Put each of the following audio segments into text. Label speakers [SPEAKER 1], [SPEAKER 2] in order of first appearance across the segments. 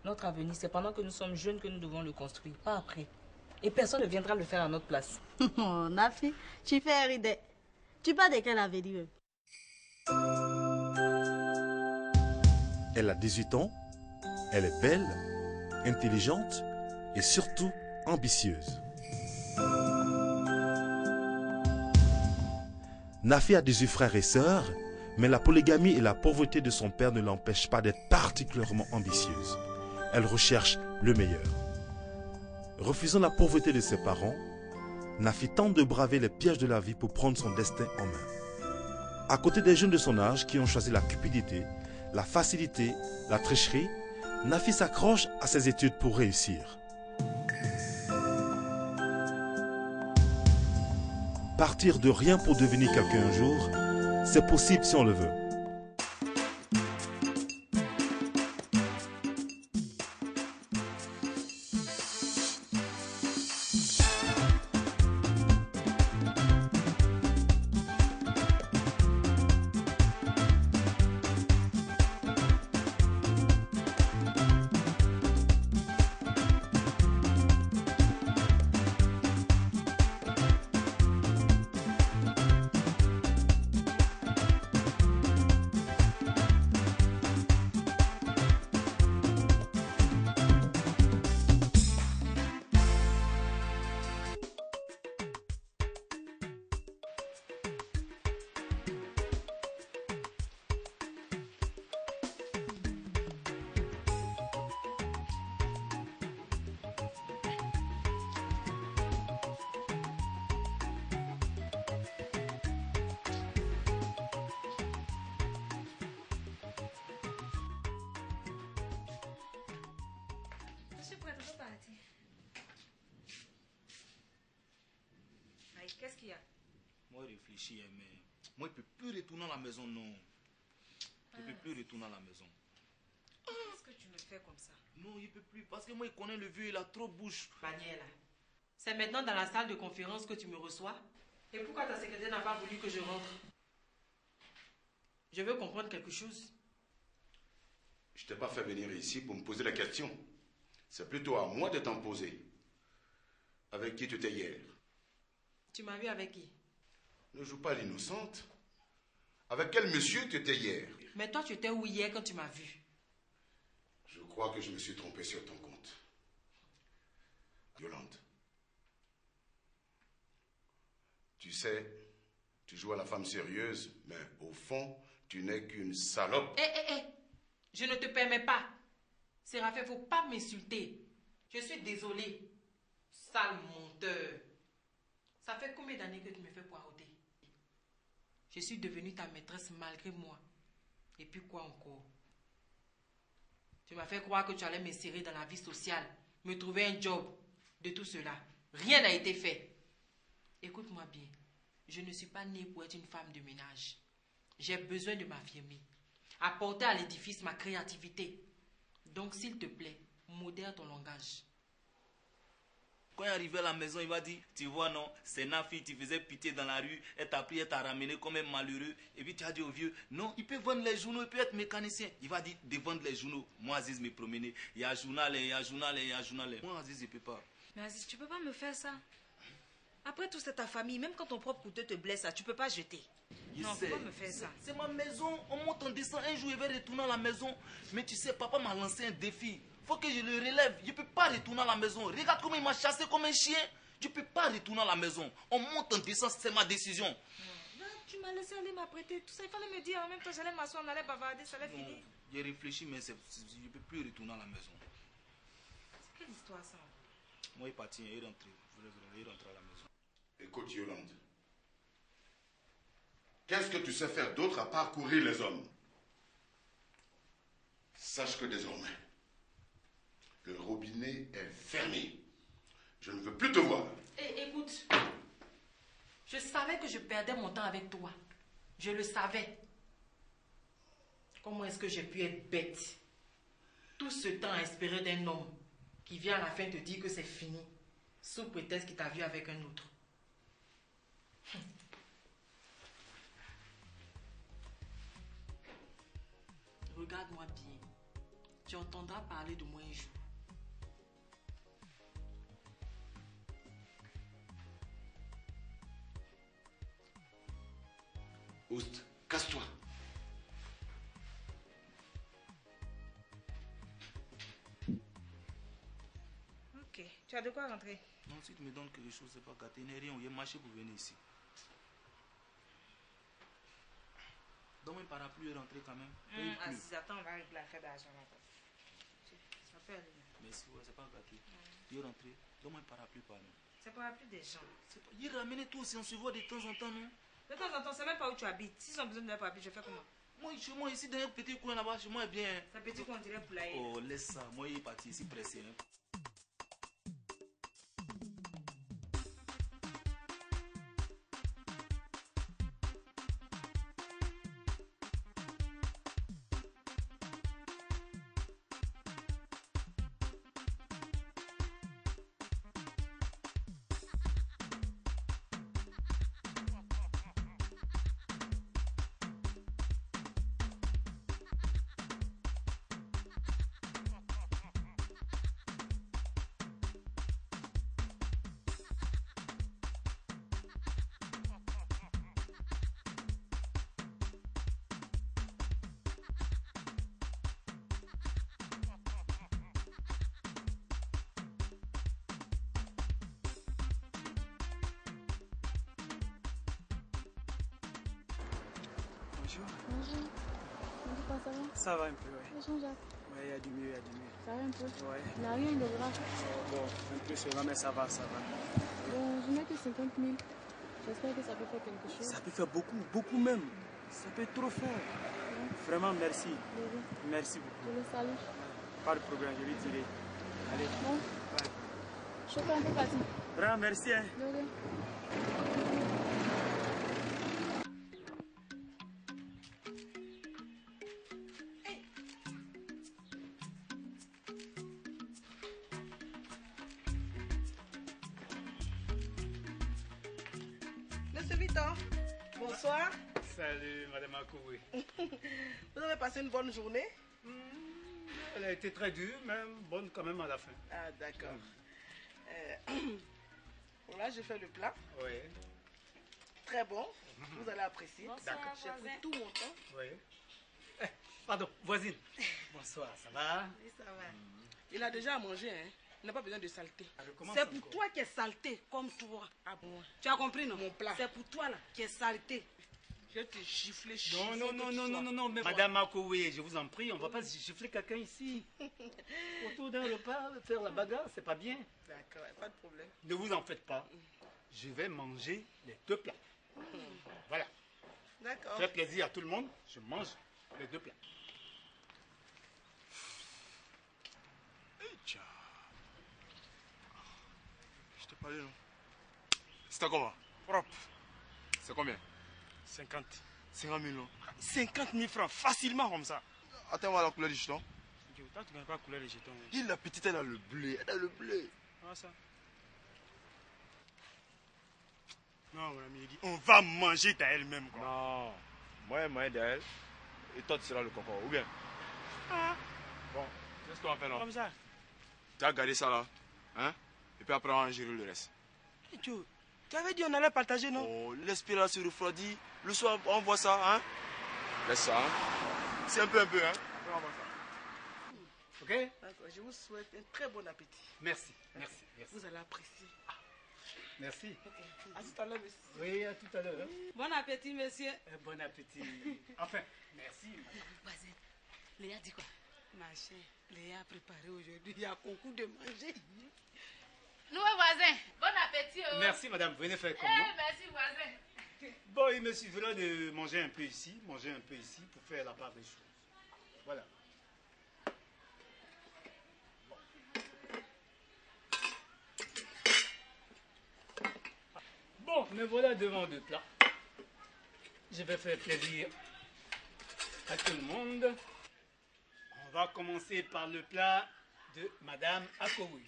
[SPEAKER 1] Notre avenir, c'est pendant que nous sommes jeunes que nous devons le construire, pas après. Et personne ne viendra le faire à notre place.
[SPEAKER 2] Oh, Nafi, tu fais rire. Tu parles de quel avenir?
[SPEAKER 3] Elle a 18 ans, elle est belle, intelligente et surtout ambitieuse. Nafi a 18 frères et sœurs, mais la polygamie et la pauvreté de son père ne l'empêchent pas d'être particulièrement ambitieuse. Elle recherche le meilleur. Refusant la pauvreté de ses parents, Nafi tente de braver les pièges de la vie pour prendre son destin en main. À côté des jeunes de son âge qui ont choisi la cupidité, la facilité, la tricherie, Nafi s'accroche à ses études pour réussir. Partir de rien pour devenir quelqu'un un jour, c'est possible si on le veut.
[SPEAKER 1] Qu'est-ce qu'il y a?
[SPEAKER 4] Moi, je réfléchis, mais moi, je ne peux plus retourner à la maison, non. Je ne peux plus retourner à la maison.
[SPEAKER 1] Qu'est-ce que tu me fais comme ça?
[SPEAKER 4] Non, il ne peut plus, parce que moi, il connaît le vieux, il a trop de bouche.
[SPEAKER 1] Daniela, c'est maintenant dans la salle de conférence que tu me reçois? Et pourquoi ta secrétaire n'a pas voulu que je rentre? Je veux comprendre quelque chose.
[SPEAKER 5] Je ne t'ai pas fait venir ici pour me poser la question. C'est plutôt à moi de t'en poser. Avec qui tu étais hier?
[SPEAKER 1] Tu m'as vu avec qui?
[SPEAKER 5] Ne joue pas l'innocente. Avec quel monsieur tu étais hier?
[SPEAKER 1] Mais toi, tu étais où hier quand tu m'as vu?
[SPEAKER 5] Je crois que je me suis trompé sur ton compte. Yolande. Tu sais, tu joues à la femme sérieuse, mais au fond, tu n'es qu'une salope.
[SPEAKER 1] Je ne te permets pas. Séraphin, il ne faut pas m'insulter. Je suis désolée. Sale menteur. Ça fait combien d'années que tu me fais poireauter? Je suis devenue ta maîtresse malgré moi. Et puis quoi encore? Tu m'as fait croire que tu allais m'insérer dans la vie sociale, me trouver un job. De tout cela, rien n'a été fait. Écoute-moi bien. Je ne suis pas née pour être une femme de ménage. J'ai besoin de m'affirmer. Apporter à l'édifice ma créativité. Donc, s'il te plaît, modère ton langage.
[SPEAKER 4] Quand il est arrivé à la maison, il va dire, tu vois non, c'est Nafi, tu faisais pitié dans la rue, elle t'a pris, elle t'a ramené comme un malheureux. Et puis tu as dit au vieux, non, il peut vendre les journaux, il peut être mécanicien. Il va dire, de vendre les journaux. Moi, Aziz, me promener. Il y a journal, il y a journal, il y a journal. Moi, Aziz, je ne peux pas.
[SPEAKER 1] Mais Aziz, tu peux pas me faire ça. Après tout, c'est ta famille. Même quand ton propre couteau te blesse, tu peux pas jeter. Non, faut pas me faire ça.
[SPEAKER 4] C'est ma maison, on monte en descend. Un jour, il va retourner à la maison. Mais tu sais, papa m'a lancé un défi. Faut que je le relève. Je ne peux pas retourner à la maison. Regarde comment il m'a chassé comme un chien. Je ne peux pas retourner à la maison. On monte en descend, c'est ma décision.
[SPEAKER 1] Là, tu m'as laissé aller m'apprêter. Tout ça, il fallait me dire. En même temps, j'allais m'asseoir, on allait bavarder, ça allait finir.
[SPEAKER 4] J'ai réfléchi, mais je ne peux plus retourner à la maison.
[SPEAKER 1] C'est quelle histoire ça?
[SPEAKER 4] Moi, il est parti, il est rentré. Il est rentré à la maison.
[SPEAKER 5] Écoute, Yolande. Qu'est-ce que tu sais faire d'autre à part courir les hommes? Sache que désormais, le robinet est fermé. Je ne veux plus te voir.
[SPEAKER 1] Écoute, je savais que je perdais mon temps avec toi. Je le savais. Comment est-ce que j'ai pu être bête? Tout ce temps à espérer d'un homme qui vient à la fin te dire que c'est fini, sous prétexte qu'il t'a vu avec un autre. Regarde-moi bien. tu entendras parler de moi un jour.
[SPEAKER 5] Oust, casse-toi.
[SPEAKER 6] Ok, tu as de quoi rentrer?
[SPEAKER 4] Non, si tu me donnes quelque chose, c'est pas gâté. Il n'y a rien, il a marché pour venir ici. Donne-moi un parapluie et rentrer quand même. Il pleut.
[SPEAKER 6] Aziz, attends, on va régler l'affaire d'argent là-bas. Ça peut aller.
[SPEAKER 4] Merci, ouais, c'est pas gâté. Il est rentré. Donne-moi un parapluie par là.
[SPEAKER 6] C'est pas plus des gens.
[SPEAKER 4] Il ramène tout aussi, on se voit de temps en temps, non?
[SPEAKER 6] De temps en temps, c'est même pas où tu habites. S'ils ont besoin d'un papier, je fais comment?
[SPEAKER 4] Moi, chez moi, ici, dans un petit coin là-bas, chez moi, est bien.
[SPEAKER 6] C'est un petit qu'on dirait poulailler.
[SPEAKER 4] Oh, laisse ça. Moi, il est parti ici pressé. Hein.
[SPEAKER 7] Bonjour.
[SPEAKER 2] Bonjour. Bonjour, ça va?
[SPEAKER 7] Ça va un peu, ouais.
[SPEAKER 2] Bonjour, Jacques.
[SPEAKER 7] Ouais, il y a du mieux, il y a du mieux.
[SPEAKER 2] Ça va un peu?
[SPEAKER 7] Ouais.
[SPEAKER 2] Il n'y a rien de grave.
[SPEAKER 7] Bon, un peu seulement, mais ça va, ça va.
[SPEAKER 2] Bon, je mets que 50 000. J'espère que ça peut faire quelque chose.
[SPEAKER 7] Ça peut faire beaucoup, beaucoup même. Ça peut trop faire. Vraiment, merci.
[SPEAKER 2] Désolé.
[SPEAKER 7] Merci beaucoup.
[SPEAKER 2] Je le salue.
[SPEAKER 7] Pas de problème, je lui dirai. Allez.
[SPEAKER 2] Bon.
[SPEAKER 7] Ouais.
[SPEAKER 2] Je suis un peu parti.
[SPEAKER 7] Vraiment, merci. Hein.
[SPEAKER 2] Désolé.
[SPEAKER 8] Monsieur Victor, bonsoir.
[SPEAKER 9] Salut, Madame Akoué.
[SPEAKER 8] Vous avez passé une bonne journée?
[SPEAKER 9] Elle a été très dure, mais bonne quand même à la fin.
[SPEAKER 8] Ah, d'accord. Là, j'ai fait le plat.
[SPEAKER 9] Oui,
[SPEAKER 8] Très bon. Vous allez apprécier.
[SPEAKER 6] Bonsoir,
[SPEAKER 8] J'ai pris tout mon temps.
[SPEAKER 9] oui. Eh, pardon, voisine. Bonsoir, ça va?
[SPEAKER 8] Oui, ça va. Il a déjà à manger, hein. Il n'a pas besoin de saleté.
[SPEAKER 9] Ah, je commence
[SPEAKER 8] C'est pour
[SPEAKER 9] encore.
[SPEAKER 8] toi qui es saleté, comme toi. Ah bon?
[SPEAKER 6] Tu as compris, non?
[SPEAKER 8] Mon plat.
[SPEAKER 6] C'est pour toi, là, qui est saleté.
[SPEAKER 8] Je vais te gifler,
[SPEAKER 9] Non, non, non, non, non, non, non, mais Madame Akoué, je vous en prie, on ne va pas gifler quelqu'un ici. Autour d'un repas, faire la bagarre, c'est pas bien.
[SPEAKER 8] D'accord, pas de problème.
[SPEAKER 9] Ne vous en faites pas. Je vais manger les deux plats. Voilà.
[SPEAKER 8] D'accord.
[SPEAKER 9] Fait plaisir à tout le monde, je mange les deux plats.
[SPEAKER 3] Tiens. Je t'ai parlé, non? C'était comment?
[SPEAKER 7] Propre.
[SPEAKER 3] C'est combien?
[SPEAKER 7] 50.
[SPEAKER 3] 50 000, non?
[SPEAKER 7] 50 000 francs, facilement comme ça.
[SPEAKER 3] Attends-moi la couleur du jeton.
[SPEAKER 7] Toi, tu ne connais pas la couleur des jetons. Hein.
[SPEAKER 3] Dis la petite, elle a le blé. Elle a le blé.
[SPEAKER 7] Ah, ça. Non, mon ami, il dit on va manger d'elle même. Quoi.
[SPEAKER 3] Non. Moi, d'elle. Et toi, tu seras le concombre. Ou bien?
[SPEAKER 7] Ah,
[SPEAKER 3] Bon, qu'est-ce qu'on va faire, non?
[SPEAKER 7] comme ça.
[SPEAKER 3] Tu as gardé ça, là. Hein? Et puis après, on va gérer le reste.
[SPEAKER 7] Hey, Joe, tu avais dit on allait partager, non?
[SPEAKER 3] Oh, l'esprit là se refroidit. Le soir, on voit ça, hein? Laisse ça, hein? C'est un peu, hein? Après, on voit ça.
[SPEAKER 9] Ok?
[SPEAKER 8] D'accord. Je vous souhaite un très bon appétit.
[SPEAKER 9] Merci, merci, merci.
[SPEAKER 8] Vous allez apprécier.
[SPEAKER 9] Merci.
[SPEAKER 8] À tout à l'heure, monsieur.
[SPEAKER 9] Oui, à tout à l'heure. Hein.
[SPEAKER 6] Bon appétit, monsieur.
[SPEAKER 9] Bon appétit. Enfin, merci.
[SPEAKER 6] Voisine, Léa dit quoi? Ma chère, Léa a préparé aujourd'hui. Il y a concours de manger.
[SPEAKER 10] Nous, voisins, bon appétit.
[SPEAKER 9] Merci, madame. Venez faire comme moi.
[SPEAKER 10] Merci, voisin.
[SPEAKER 9] Bon, il me suffira de manger un peu ici, pour faire la part des choses. Voilà. Bon, me voilà devant deux plats. Je vais faire plaisir à tout le monde. On va commencer par le plat de Madame Akoui.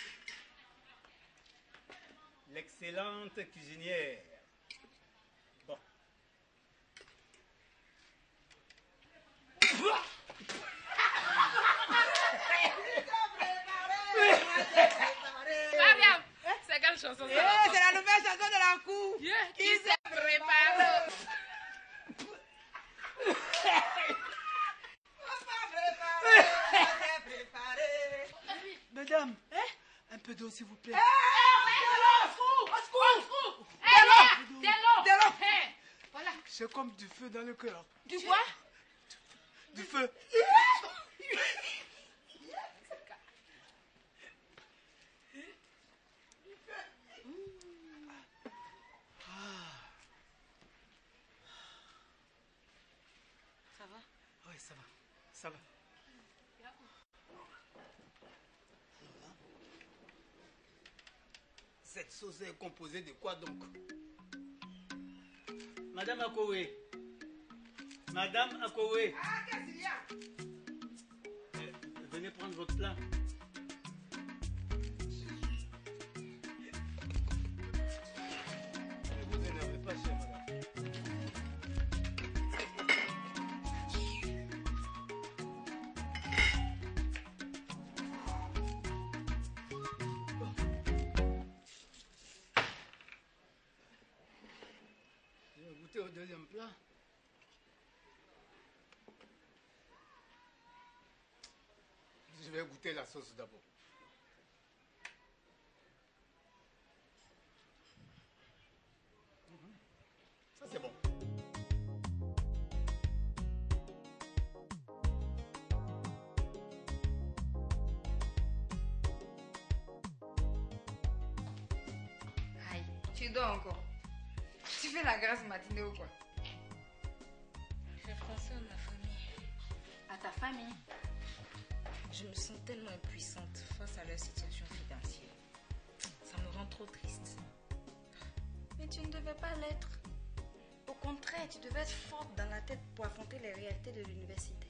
[SPEAKER 9] L'excellente cuisinière. Bon. peu d'eau, s'il vous plaît.
[SPEAKER 10] Voilà.
[SPEAKER 9] J'ai comme du feu dans le cœur.
[SPEAKER 10] Du quoi?
[SPEAKER 9] Du feu.
[SPEAKER 10] Ça va?
[SPEAKER 9] Oui, ça va. Ça va. Cette sauce est composée de quoi donc? Madame Akowe. Madame Akowe.
[SPEAKER 6] Ah, qu'est-ce qu'il y a?
[SPEAKER 9] Venez prendre votre plat. Ne vous énervez pas, chère madame. Je vais goûter au deuxième plat. Je vais goûter la sauce d'abord. Ça c'est bon.
[SPEAKER 11] Aïe, tu dors encore. Tu fais la grasse matinée ou quoi?
[SPEAKER 10] Je vais penser à ma famille.
[SPEAKER 11] À ta famille?
[SPEAKER 10] Je me sens tellement impuissante face à leur situation financière. Ça me rend trop triste.
[SPEAKER 11] Mais tu ne devais pas l'être. Au contraire, tu devais être forte dans la tête pour affronter les réalités de l'université.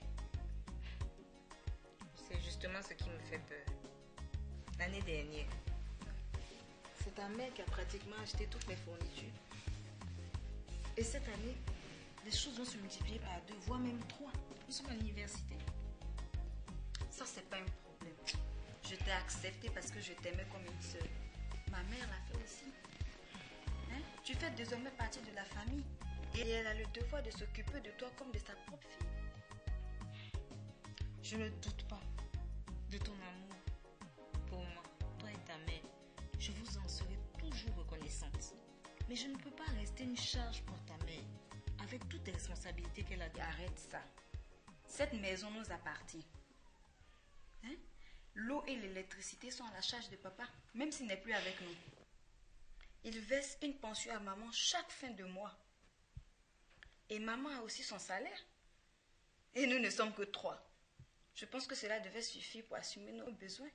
[SPEAKER 10] C'est justement ce qui me fait peur. L'année dernière,
[SPEAKER 11] C'est ta mère qui a pratiquement acheté toutes les fournitures. Et cette année, les choses vont se multiplier par 2, voire même 3.
[SPEAKER 10] nous sommes à l'université.
[SPEAKER 11] Ça, c'est pas un problème. Je t'ai accepté parce que je t'aimais comme une sœur. Ma mère l'a fait aussi. Hein? Tu fais désormais partie de la famille. Et elle a le devoir de s'occuper de toi comme de sa propre fille.
[SPEAKER 10] Je ne doute pas de ton amour pour moi, toi et ta mère. Je vous en serai toujours reconnaissante. Mais je ne peux pas rester une charge pour ta mère, avec toutes les responsabilités qu'elle a.
[SPEAKER 11] Arrête ça. Cette maison nous appartient. Hein? L'eau et l'électricité sont à la charge de papa, même s'il n'est plus avec nous. Il verse une pension à maman chaque fin de mois. Et maman a aussi son salaire. Et nous ne sommes que 3. Je pense que cela devait suffire pour assumer nos besoins.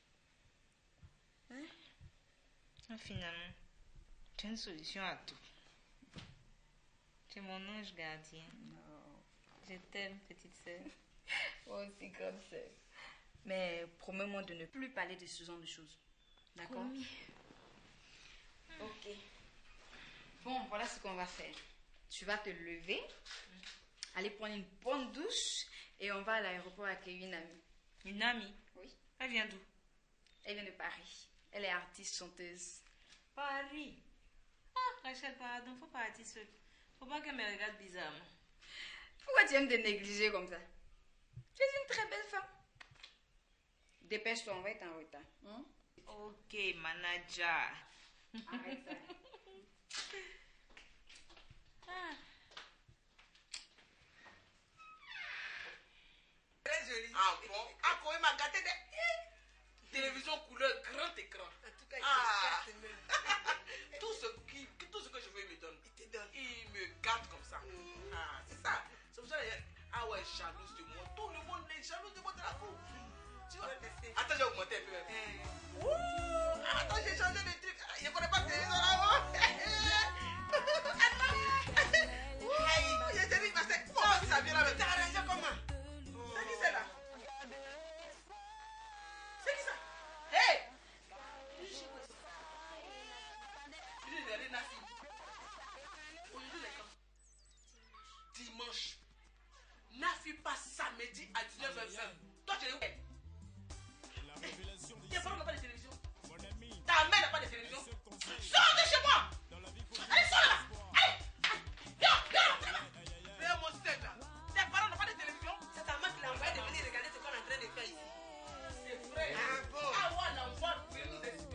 [SPEAKER 11] Hein?
[SPEAKER 10] Ah, finalement, tu as une solution à tout. Tu es mon ange gardien.
[SPEAKER 11] Non.
[SPEAKER 10] Je t'aime, petite sœur.
[SPEAKER 11] Moi aussi, grande sœur. Mais promets-moi de ne plus parler de ce genre de choses. D'accord?
[SPEAKER 10] Promis.
[SPEAKER 11] Ok. Bon, voilà ce qu'on va faire. Tu vas te lever, aller prendre une bonne douche et on va à l'aéroport accueillir une amie.
[SPEAKER 10] Une amie?
[SPEAKER 11] Oui.
[SPEAKER 10] Elle vient d'où?
[SPEAKER 11] Elle vient de Paris. Elle est artiste chanteuse.
[SPEAKER 10] Paris. Ah, Rachel, pardon, faut pas partir seule. Faut pas qu'elle me regarde bizarrement.
[SPEAKER 11] Pourquoi tu aimes te négliger comme ça? Tu es une très belle femme. Dépêche-toi, on va être en retard. Hein?
[SPEAKER 10] Ok, manager.
[SPEAKER 11] Arrête ça.
[SPEAKER 10] Ah.
[SPEAKER 8] Très joli. Ah bon? Ah, quand il m'a gâté des télévision couleur grand écran. En tout cas, il te gâte. tout ce que je veux, il me donne. Il te donne. Il me gâte comme ça. Ah, c'est ça. C'est pour ça que ah ouais, jalouse de moi. Tout le monde est jaloux de moi de la cour. Tu vois? Attends, j'ai augmenté un peu. Attends, j'ai changé de truc. Je ne connais pas télévision là-bas. J'ai dit, parce que comment ça vient là? T'as arrangé comment? C'est qui c'est là? C'est qui ça? Hey! Aujourd'hui, les quand? Dimanche. Nafi passe samedi à 19h20. Toi, tu es où? Tes parents n'ont pas de télévision. Ta mère n'a pas de télévision. Sors de chez moi! Allez, sors là! Allez! Viens! Viens, mon sec là! Tes parents n'ont pas de télévision. C'est ta mère qui l'a envoyé de venir regarder ce qu'on est en train de faire ici. C'est vrai. Ah bon? Ah ouais, l'envoi pour nous expliquer.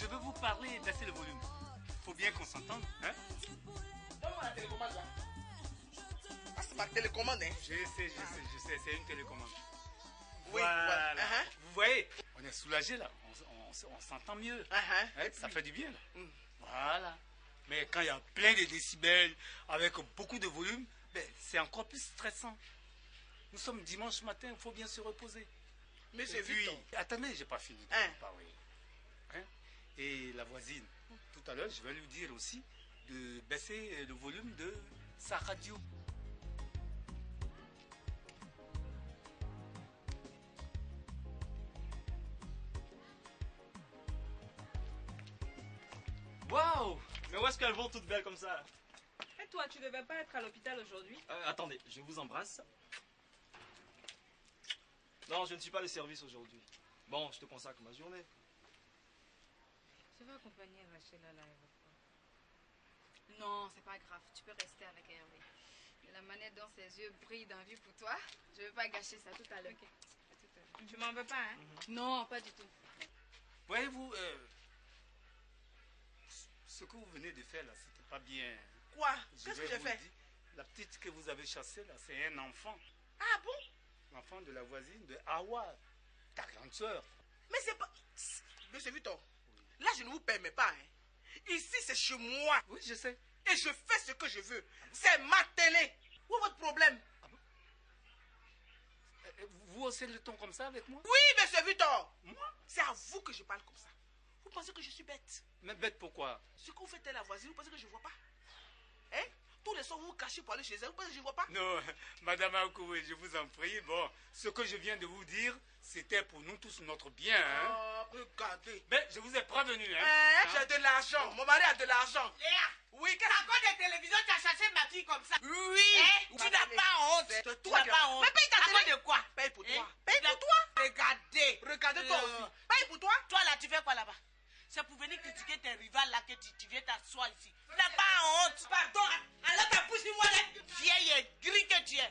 [SPEAKER 9] je veux vous parler, baisser le volume. Faut bien qu'on s'entende, hein?
[SPEAKER 8] Donne-moi la télécommande là. Ah, c'est ma télécommande, hein?
[SPEAKER 9] Je sais, c'est une télécommande.
[SPEAKER 8] Oui,
[SPEAKER 9] voilà.
[SPEAKER 8] voilà.
[SPEAKER 9] Vous voyez, on est soulagé là, on s'entend mieux. Hein, ça fait du bien là. Voilà. Mais quand il y a plein de décibels, avec beaucoup de volume, ben, c'est encore plus stressant. Nous sommes dimanche matin, il faut bien se reposer.
[SPEAKER 8] Mais c'est
[SPEAKER 9] puis,
[SPEAKER 8] vite.
[SPEAKER 9] attendez, j'ai pas fini de vous parler. Hein? Et la voisine, tout à l'heure, je vais lui dire aussi de baisser le volume de sa radio.
[SPEAKER 12] Waouh! Mais où est-ce qu'elles vont toutes belles comme ça?
[SPEAKER 13] Et toi, tu devais pas être à l'hôpital aujourd'hui?
[SPEAKER 12] Attendez, je vous embrasse. Non, je ne suis pas de service aujourd'hui. Bon, je te consacre ma journée.
[SPEAKER 10] Je vais accompagner Rachel à l'aéroport.
[SPEAKER 11] Non, c'est pas grave. Tu peux rester avec Hervé. De la manière dont ses yeux brillent d'envie pour toi, je vais pas gâcher ça tout à l'heure.
[SPEAKER 10] Ok. À tout à l'heure.
[SPEAKER 13] Tu m'en veux pas, hein?
[SPEAKER 11] Non, pas du tout.
[SPEAKER 9] Voyez-vous, ce que vous venez de faire là, c'était pas bien.
[SPEAKER 8] Quoi? Qu'est-ce que j'ai fait?
[SPEAKER 9] La petite que vous avez chassée là, c'est un enfant.
[SPEAKER 8] Ah bon?
[SPEAKER 9] L'enfant de la voisine de Hawa, ta grande soeur.
[SPEAKER 8] Mais c'est pas... Monsieur Victor, là je ne vous permets pas, hein. Ici c'est chez moi.
[SPEAKER 9] Oui, je sais.
[SPEAKER 8] Et je fais ce que je veux. C'est ma télé. Où est votre problème?
[SPEAKER 9] Vous haussez le ton comme ça avec moi?
[SPEAKER 8] Oui, monsieur Victor. Moi? C'est à vous que je parle comme ça. Vous pensez que je suis bête?
[SPEAKER 9] Mais bête pourquoi?
[SPEAKER 8] Ce que vous faites à la voisine, vous pensez que je ne vois pas? Hein? Tous les soirs, vous vous cachez pour aller chez elle, vous pensez que je ne vois pas?
[SPEAKER 9] Non, Madame Akoué, je vous en prie. Bon, ce que je viens de vous dire, c'était pour nous tous notre bien. Hein?
[SPEAKER 8] Oh, regardez.
[SPEAKER 9] Mais je vous ai prévenu. Hein?
[SPEAKER 8] J'ai de l'argent. Mon mari a de l'argent.
[SPEAKER 14] Léa!
[SPEAKER 8] Oui, qu'est-ce
[SPEAKER 14] que... À cause des télévisions, tu as cherché ma fille comme ça?
[SPEAKER 8] Oui!
[SPEAKER 14] Tu n'as pas honte! Tu n'as pas honte!
[SPEAKER 8] Mais paye ta télé!
[SPEAKER 14] À cause de quoi?
[SPEAKER 8] Paye pour toi! Paye pour toi!
[SPEAKER 14] Regardez!
[SPEAKER 8] Regardez toi aussi! Paye pour toi!
[SPEAKER 14] Toi là, tu fais quoi là-bas? C'est pour venir critiquer tes rivales là que tu viens t'asseoir ici. Tu n'as pas honte! Pardon! Alors ta bouche, dis-moi là! Vieille et gris que tu es!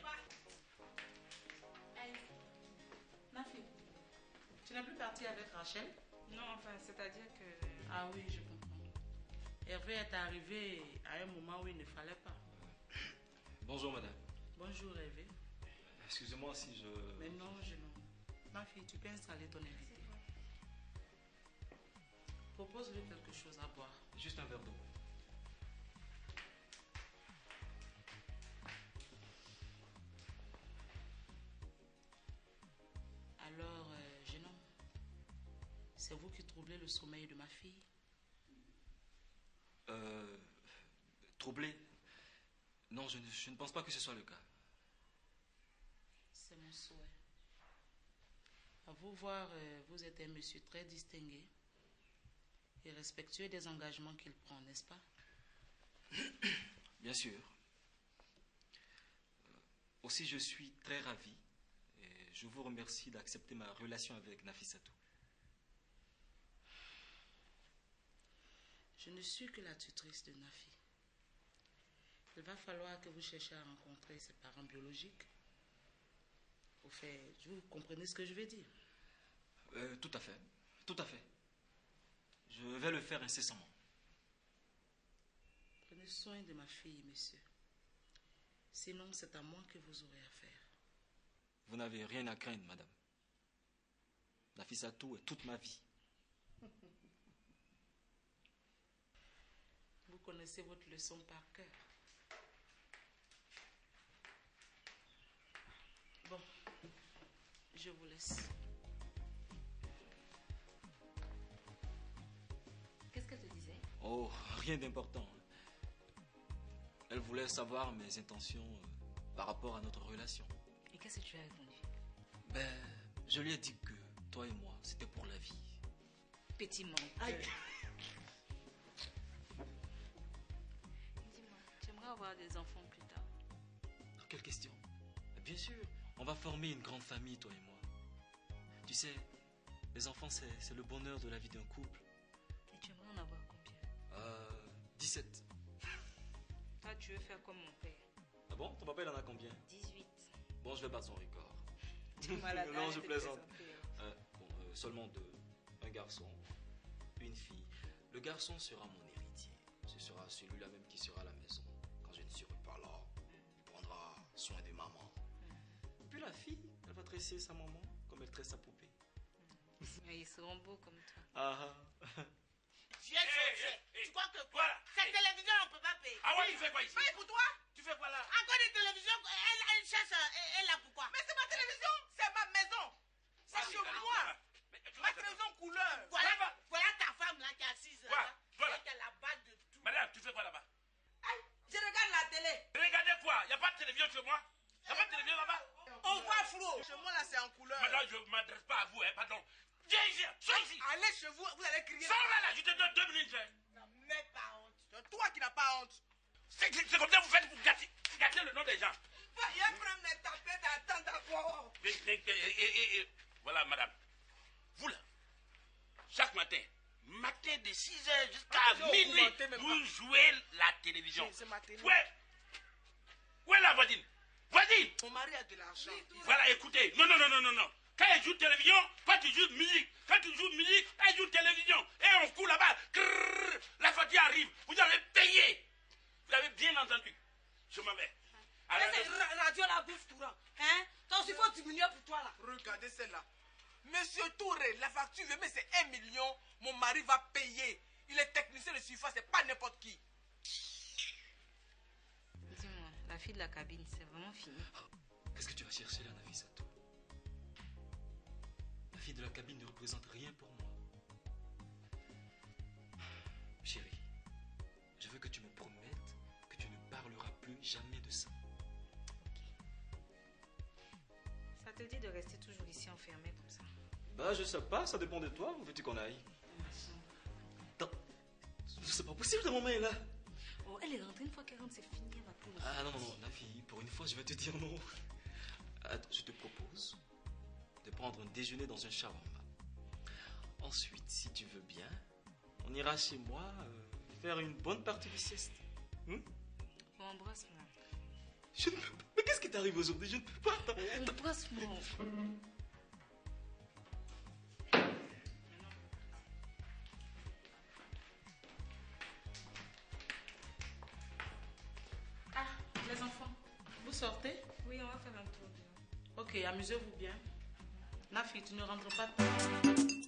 [SPEAKER 1] Nafi, tu n'es plus partie avec Rachel?
[SPEAKER 13] Non, enfin, c'est-à-dire que...
[SPEAKER 1] Ah oui, je comprends. Hervé est arrivé à un moment où il ne fallait pas.
[SPEAKER 12] Bonjour madame.
[SPEAKER 1] Bonjour Hervé.
[SPEAKER 12] Excusez-moi si je...
[SPEAKER 1] Mais non, je non. Ma fille, tu peux installer ton invité. Propose-lui quelque chose à boire.
[SPEAKER 12] Juste un verre d'eau.
[SPEAKER 1] Alors, jeune homme, c'est vous qui troublez le sommeil de ma fille?
[SPEAKER 12] Troublé? Non, je ne pense pas que ce soit le cas.
[SPEAKER 1] C'est mon souhait. À vous voir, vous êtes un monsieur très distingué et respectueux des engagements qu'il prend, n'est-ce pas?
[SPEAKER 12] Bien sûr. Aussi, je suis très ravi et je vous remercie d'accepter ma relation avec Nafissatou.
[SPEAKER 1] Je ne suis que la tutrice de Nafi. Il va falloir que vous cherchiez à rencontrer ses parents biologiques. Au fait, vous comprenez ce que je veux dire?
[SPEAKER 12] Tout à fait. Tout à fait. Je vais le faire incessamment.
[SPEAKER 1] Prenez soin de ma fille, monsieur. Sinon, c'est à moi que vous aurez affaire.
[SPEAKER 12] Vous n'avez rien à craindre, madame. Nafissatou est toute ma vie.
[SPEAKER 1] Vous connaissez votre leçon par cœur. Bon, je vous laisse.
[SPEAKER 10] Qu'est-ce qu'elle te disait?
[SPEAKER 12] Oh, rien d'important. Elle voulait savoir mes intentions par rapport à notre relation.
[SPEAKER 10] Et qu'est-ce que tu as répondu?
[SPEAKER 12] Ben, je lui ai dit que toi et moi, c'était pour la vie.
[SPEAKER 10] Petit menteur. Dis-moi, j'aimerais avoir des enfants plus tard.
[SPEAKER 12] Quelle question? Bien sûr, on va former une grande famille, toi et moi. Tu sais, les enfants, c'est le bonheur de la vie d'un couple.
[SPEAKER 10] Et tu aimerais en avoir combien?
[SPEAKER 12] 17.
[SPEAKER 13] Toi, tu veux faire comme mon père.
[SPEAKER 12] Ah bon? Ton papa, il en a combien?
[SPEAKER 10] 18.
[SPEAKER 12] Bon, je vais battre son record.
[SPEAKER 13] Malade,
[SPEAKER 12] non, je plaisante.
[SPEAKER 13] plaisanter.
[SPEAKER 12] Seulement 2. Un garçon, une fille. Le garçon sera mon héritier. Ce sera celui-là même qui sera à la maison. Quand je ne serai pas là, il prendra soin de maman. Et puis la fille, elle va tresser sa maman comme elle tresse sa poupée.
[SPEAKER 10] Mais ils seront beaux comme toi.
[SPEAKER 12] Ah.
[SPEAKER 14] Viens, tu crois que quoi? Cette télévision, on ne peut pas payer.
[SPEAKER 8] Ah ouais, tu fais quoi ici?
[SPEAKER 14] Paye pour toi?
[SPEAKER 8] Tu fais quoi là?
[SPEAKER 14] Encore des télévisions, elle cherche, elle a pourquoi? Mais c'est ma télévision, c'est ma maison. C'est chez moi. Ma télévision couleur. Voilà ta femme là qui est assise là.
[SPEAKER 8] Voilà.
[SPEAKER 14] Qui a la base de tout.
[SPEAKER 8] Madame, tu fais quoi là-bas?
[SPEAKER 14] Je regarde la télé.
[SPEAKER 8] Regardez quoi? Il n'y a pas de télévision chez moi? Il n'y a pas de télévision là-bas?
[SPEAKER 14] On voit flou. Chez moi là, c'est en couleur.
[SPEAKER 8] Madame, je ne m'adresse pas à vous, hein, pardon. Viens ici, sois ici.
[SPEAKER 14] Allez chez vous, vous allez crier.
[SPEAKER 8] Sors là, je te donne 2 minutes.
[SPEAKER 14] N'as même pas honte. C'est toi qui n'as pas honte.
[SPEAKER 8] C'est comme ça que vous faites pour gâter le nom des gens.
[SPEAKER 14] Viens prendre mes tapettes d'attente d'abord.
[SPEAKER 8] Voilà, madame. Vous là, chaque matin de 6h jusqu'à minuit, vous jouez la télévision. Où est la voisine? Voisine!
[SPEAKER 14] Mon mari a de l'argent.
[SPEAKER 8] Voilà, écoutez. Non. Quand elle joue télévision, toi tu joues musique. Quand tu joues musique, elle joue télévision. Et on court là-bas. La fatigue arrive. Vous avez payé. Vous avez bien entendu. Je m'en vais.
[SPEAKER 14] Cette radio la bouffe courant. Hein? Donc il faut diminuer pour toi là. Regardez celle-là. Monsieur Touré, la facture, mais c'est 1 million. Mon mari va payer. Il est technicien de surface, c'est pas n'importe qui.
[SPEAKER 10] Dis-moi, la fille de la cabine, c'est vraiment fini.
[SPEAKER 12] Qu'est-ce que tu vas chercher là, Nafissatou? La fille de la cabine ne représente rien pour moi. Chérie, je veux que tu me promettes que tu ne parleras plus jamais de ça.
[SPEAKER 10] Ça te dit de rester toujours ici enfermé comme ça?
[SPEAKER 12] Bah, je sais pas, ça dépend de toi. Où veux-tu qu'on aille? Attends, c'est pas possible, ta maman est là.
[SPEAKER 10] Oh, elle est rentrée, une fois qu'elle rentre, c'est fini, elle va plus.
[SPEAKER 12] Ah non, Nafi, pour une fois, je vais te dire non. Attends, je te propose de prendre un déjeuner dans un shawarma. Ensuite, si tu veux bien, on ira chez moi faire une bonne partie de sieste.
[SPEAKER 10] Bon, embrasse-moi.
[SPEAKER 12] Je ne peux pas. Mais qu'est-ce qui t'arrive aujourd'hui? Je ne peux pas.
[SPEAKER 10] Embrasse-moi.
[SPEAKER 1] Ah, les enfants, vous sortez?
[SPEAKER 10] Oui, on va faire un tour.
[SPEAKER 1] Ok, amusez-vous bien. Nafi, tu ne rentres pas.